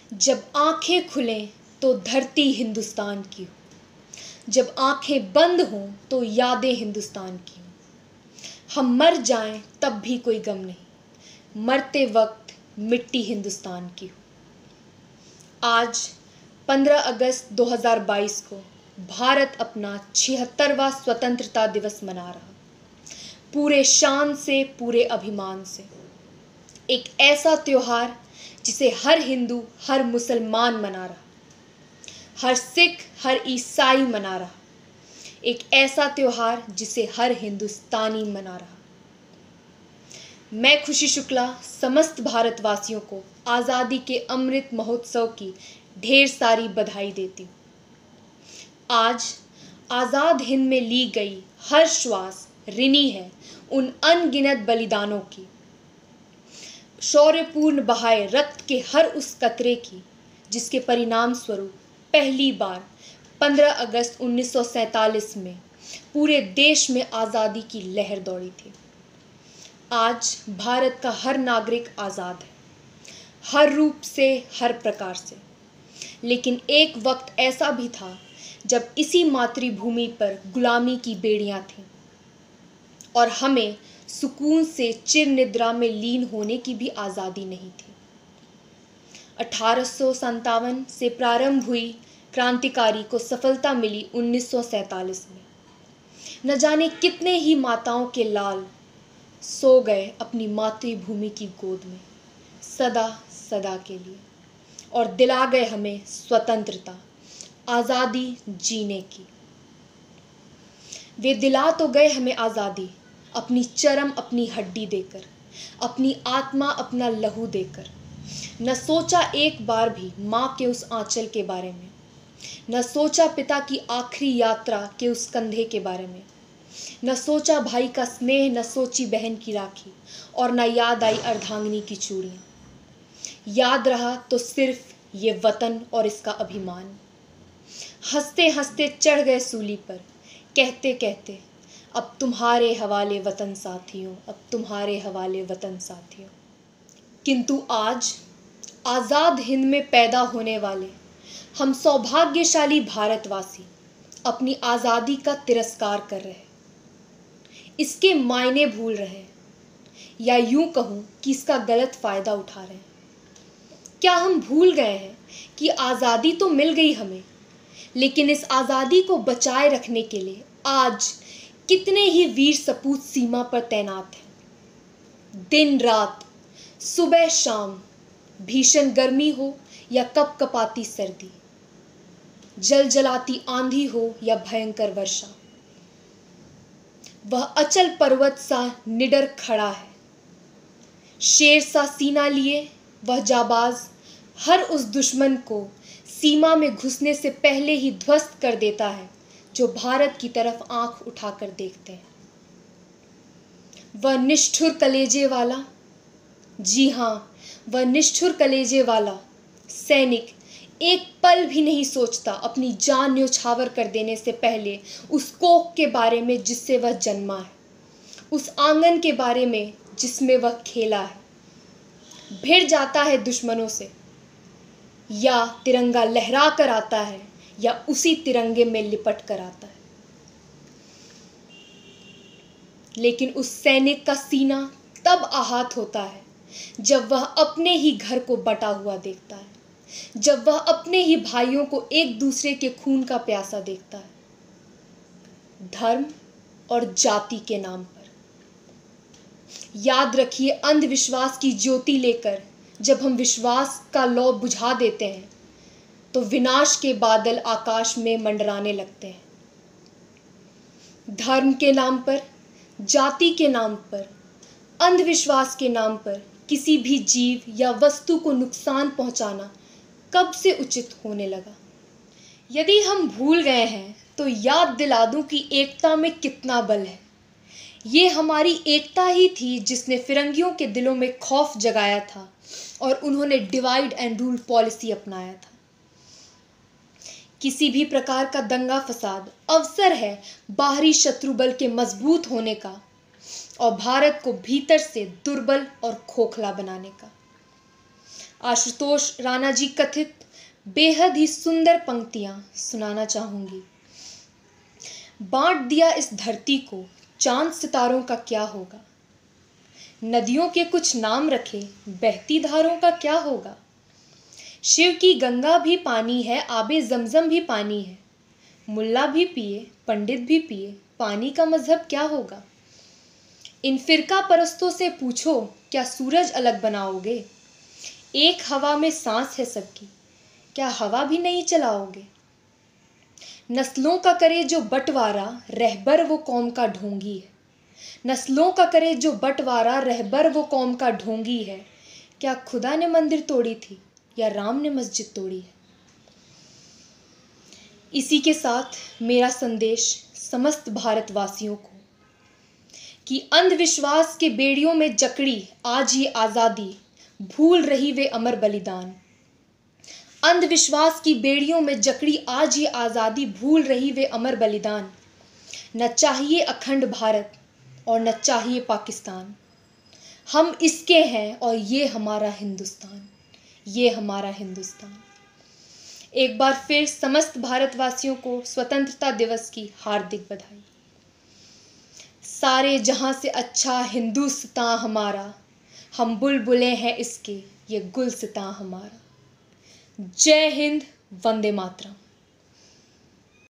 जब आंखें खुलें तो धरती हिंदुस्तान की हो, जब आंखें बंद हों तो यादें हिंदुस्तान की हों। हम मर जाएं तब भी कोई गम नहीं, मरते वक्त मिट्टी हिंदुस्तान की हो। आज 15 अगस्त 2022 को भारत अपना 76वां स्वतंत्रता दिवस मना रहा, पूरे शान से, पूरे अभिमान से। एक ऐसा त्योहार जिसे हर हिंदू, हर मुसलमान मना रहा, हर सिख, हर ईसाई मना रहा। एक ऐसा त्योहार जिसे हर हिंदुस्तानी मना रहा। मैं खुशी शुक्ला समस्त भारतवासियों को आज़ादी के अमृत महोत्सव की ढेर सारी बधाई देती हूँ। आज आज़ाद हिंद में ली गई हर श्वास ऋणी है उन अनगिनत बलिदानों की, शौर्यपूर्ण बहाए रक्त के हर उस कतरे की जिसके परिणाम स्वरूप पहली बार 15 अगस्त 1947 में पूरे देश में आज़ादी की लहर दौड़ी थी। आज भारत का हर नागरिक आज़ाद है, हर रूप से, हर प्रकार से। लेकिन एक वक्त ऐसा भी था जब इसी मातृभूमि पर गुलामी की बेड़ियां थीं और हमें सुकून से चिर निद्रा में लीन होने की भी आज़ादी नहीं थी। 1857 से प्रारंभ हुई क्रांतिकारी को सफलता मिली 1947 में। न जाने कितने ही माताओं के लाल सो गए अपनी मातृभूमि की गोद में सदा सदा के लिए और दिला गए हमें स्वतंत्रता, आज़ादी जीने की। वे दिला तो गए हमें आज़ादी अपनी चरम, अपनी हड्डी देकर, अपनी आत्मा, अपना लहू देकर। न सोचा एक बार भी माँ के उस आंचल के बारे में, न सोचा पिता की आखिरी यात्रा के उस कंधे के बारे में, न सोचा भाई का स्नेह, न सोची बहन की राखी, और न याद आई अर्धांगिनी की चूड़ियाँ। याद रहा तो सिर्फ ये वतन और इसका अभिमान। हंसते हंसते चढ़ गए सूली पर, कहते कहते अब तुम्हारे हवाले वतन साथियों, अब तुम्हारे हवाले वतन साथियों। किंतु आज आज़ाद हिंद में पैदा होने वाले हम सौभाग्यशाली भारतवासी अपनी आज़ादी का तिरस्कार कर रहे, इसके मायने भूल रहे, या यूं कहूं कि इसका गलत फ़ायदा उठा रहे हैं। क्या हम भूल गए हैं कि आज़ादी तो मिल गई हमें, लेकिन इस आज़ादी को बचाए रखने के लिए आज कितने ही वीर सपूत सीमा पर तैनात हैं। दिन रात, सुबह शाम, भीषण गर्मी हो या कपकपाती सर्दी, जलजलाती आंधी हो या भयंकर वर्षा, वह अचल पर्वत सा निडर खड़ा है। शेर सा सीना लिए वह जाबाज हर उस दुश्मन को सीमा में घुसने से पहले ही ध्वस्त कर देता है जो भारत की तरफ आंख उठाकर देखते हैं। वह निष्ठुर कलेजे वाला, जी हाँ, वह निष्ठुर कलेजे वाला सैनिक एक पल भी नहीं सोचता अपनी जान न्यौछावर कर देने से पहले उस कोख के बारे में जिससे वह जन्मा है, उस आंगन के बारे में जिसमें वह खेला है। भिड़ जाता है दुश्मनों से, या तिरंगा लहरा कर आता है या उसी तिरंगे में लिपट कर आता है। लेकिन उस सैनिक का सीना तब आहत होता है जब वह अपने ही घर को बटा हुआ देखता है, जब वह अपने ही भाइयों को एक दूसरे के खून का प्यासा देखता है, धर्म और जाति के नाम पर। याद रखिए, अंधविश्वास की ज्योति लेकर जब हम विश्वास का लौ बुझा देते हैं तो विनाश के बादल आकाश में मंडराने लगते हैं। धर्म के नाम पर, जाति के नाम पर, अंधविश्वास के नाम पर किसी भी जीव या वस्तु को नुकसान पहुंचाना कब से उचित होने लगा। यदि हम भूल गए हैं तो याद दिला दूं कि एकता में कितना बल है। ये हमारी एकता ही थी जिसने फिरंगियों के दिलों में खौफ जगाया था और उन्होंने डिवाइड एंड रूल पॉलिसी अपनाया था। किसी भी प्रकार का दंगा फसाद अवसर है बाहरी शत्रु बल के मजबूत होने का और भारत को भीतर से दुर्बल और खोखला बनाने का। आशुतोष राणा जी कथित बेहद ही सुंदर पंक्तियां सुनाना चाहूंगी। बांट दिया इस धरती को, चांद सितारों का क्या होगा। नदियों के कुछ नाम रखे, बहती धारों का क्या होगा। शिव की गंगा भी पानी है, आबे जमजम भी पानी है। मुल्ला भी पिए, पंडित भी पिए, पानी का मजहब क्या होगा। इन फिरका परस्तों से पूछो, क्या सूरज अलग बनाओगे। एक हवा में सांस है सबकी, क्या हवा भी नहीं चलाओगे। नस्लों का करे जो बंटवारा, रहबर वो कौम का ढोंगी है। नस्लों का करे जो बंटवारा, रहबर वो कौम का ढोंगी है। क्या खुदा ने मंदिर तोड़ी थी या राम ने मस्जिद तोड़ी है। इसी के साथ मेरा संदेश समस्त भारतवासियों को कि अंधविश्वास के बेड़ियों में जकड़ी आज ये आज़ादी, भूल रही वे अमर बलिदान। अंधविश्वास की बेड़ियों में जकड़ी आज ये आज़ादी, भूल रही वे अमर बलिदान। न चाहिए अखंड भारत और न चाहिए पाकिस्तान। हम इसके हैं और ये हमारा हिंदुस्तान, ये हमारा हिंदुस्तान। एक बार फिर समस्त भारतवासियों को स्वतंत्रता दिवस की हार्दिक बधाई। सारे जहां से अच्छा हिंदुस्तान हमारा, हम बुलबुलें हैं इसके, ये गुलसितां हमारा। जय हिंद, वंदे मातरम।